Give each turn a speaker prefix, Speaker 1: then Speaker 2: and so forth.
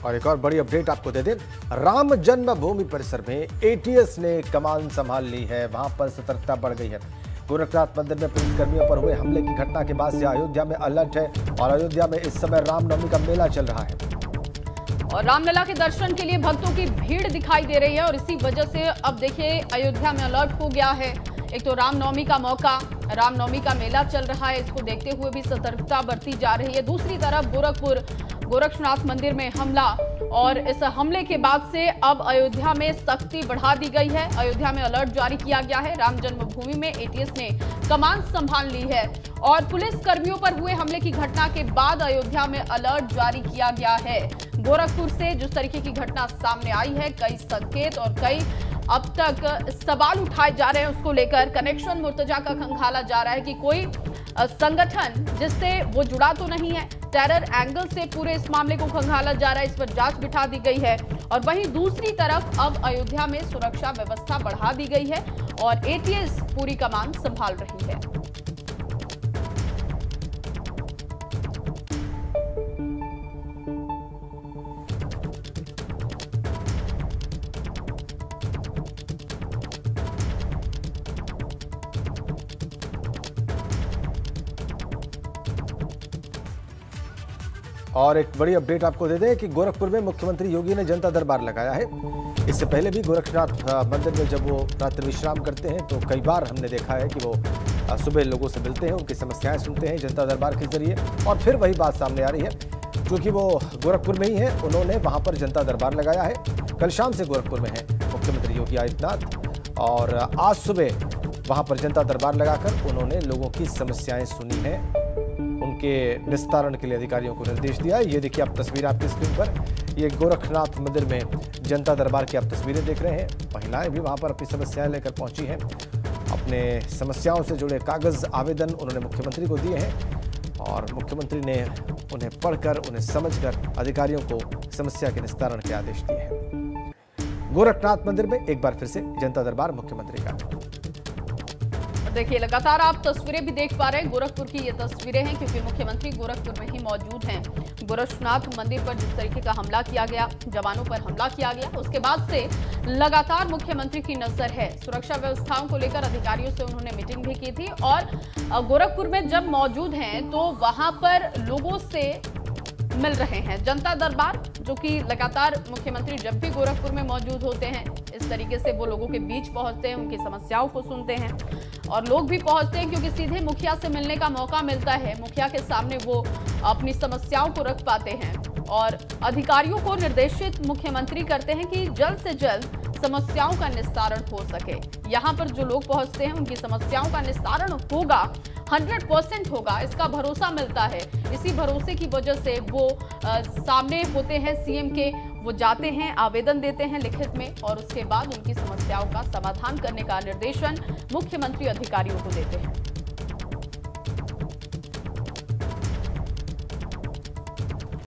Speaker 1: और एक और बड़ी अपडेट आपको दे दें, राम जन्मभूमि परिसर में एटीएस ने कमान संभाल ली है। वहां पर सतर्कता बढ़ गई है। गोरखनाथ मंदिर में पुलिसकर्मियों पर हुए हमले की घटना के बाद से अयोध्या में अलर्ट है और अयोध्या में इस समय रामनवमी का मेला चल रहा है
Speaker 2: और रामलला के दर्शन के लिए भक्तों की भीड़ दिखाई दे रही है और इसी वजह से अब देखिए अयोध्या में अलर्ट हो गया है। एक तो रामनवमी का मौका, रामनवमी का मेला चल रहा है, इसको देखते हुए भी सतर्कता बरती जा रही है। दूसरी तरफ गोरखनाथ मंदिर में हमला और इस हमले के बाद से अब अयोध्या में सख्ती बढ़ा दी गई है। अयोध्या में अलर्ट जारी किया गया है। राम जन्मभूमि में एटीएस ने कमान संभाल ली है और पुलिस कर्मियों पर हुए हमले की घटना के बाद अयोध्या में अलर्ट जारी किया गया है। गोरखपुर से जिस तरीके की घटना सामने आई है, कई संकेत और कई अब तक सवाल उठाए जा रहे हैं, उसको लेकर कनेक्शन मुर्तजा का खंगाला जा रहा है कि कोई संगठन जिससे वो जुड़ा तो नहीं है। टेरर एंगल से पूरे इस मामले को खंगाला जा रहा है, इस पर जांच बिठा दी गई है। और वहीं दूसरी तरफ अब अयोध्या में सुरक्षा व्यवस्था बढ़ा दी गई है और एटीएस पूरी कमान संभाल रही है।
Speaker 1: और एक बड़ी अपडेट आपको दे दें कि गोरखपुर में मुख्यमंत्री योगी ने जनता दरबार लगाया है। इससे पहले भी गोरखनाथ मंदिर में जब वो रात्रि विश्राम करते हैं तो कई बार हमने देखा है कि वो सुबह लोगों से मिलते हैं, उनकी समस्याएं सुनते हैं जनता दरबार के जरिए। और फिर वही बात सामने आ रही है, क्योंकि वो गोरखपुर में ही है, उन्होंने वहां पर जनता दरबार लगाया है। कल शाम से गोरखपुर में है मुख्यमंत्री योगी आदित्यनाथ और आज सुबह वहां पर जनता दरबार लगाकर उन्होंने लोगों की समस्याएं सुनी है, उनके निस्तारण के लिए अधिकारियों को निर्देश दिया है। ये देखिए आप तस्वीर आपकी स्क्रीन पर, ये गोरखनाथ मंदिर में जनता दरबार की आप तस्वीरें देख रहे हैं। महिलाएं भी वहां पर अपनी समस्याएं लेकर पहुंची हैं। अपने समस्याओं से जुड़े कागज आवेदन उन्होंने मुख्यमंत्री को दिए हैं और मुख्यमंत्री ने उन्हें पढ़कर, उन्हें समझकर अधिकारियों को समस्या के निस्तारण के आदेश दिए हैं। गोरखनाथ मंदिर में एक बार फिर से जनता दरबार मुख्यमंत्री का।
Speaker 2: देखिए लगातार आप तस्वीरें भी देख पा रहे हैं। गोरखपुर की ये तस्वीरें हैं क्योंकि मुख्यमंत्री गोरखपुर में ही मौजूद हैं। गोरखनाथ मंदिर पर जिस तरीके का हमला किया गया, जवानों पर हमला किया गया, उसके बाद से लगातार मुख्यमंत्री की नजर है। सुरक्षा व्यवस्थाओं को लेकर अधिकारियों से उन्होंने मीटिंग भी की थी और गोरखपुर में जब मौजूद हैं तो वहां पर लोगों से मिल रहे हैं। जनता दरबार जो कि लगातार मुख्यमंत्री जब भी गोरखपुर में मौजूद होते हैं इस तरीके से वो लोगों के बीच पहुंचते हैं, उनकी समस्याओं को सुनते हैं और लोग भी पहुंचते हैं क्योंकि सीधे मुखिया से मिलने का मौका मिलता है। मुखिया के सामने वो अपनी समस्याओं को रख पाते हैं और अधिकारियों को निर्देशित मुख्यमंत्री करते हैं कि जल्द से जल्द समस्याओं का निस्तारण हो सके। यहाँ पर जो लोग पहुंचते हैं उनकी समस्याओं का निस्तारण होगा, 100% होगा, इसका भरोसा मिलता है। इसी भरोसे की वजह से वो सामने होते हैं सीएम के, वो जाते हैं, आवेदन देते हैं लिखित में और उसके बाद उनकी समस्याओं का समाधान करने का निर्देशन मुख्यमंत्री अधिकारियों को देते हैं।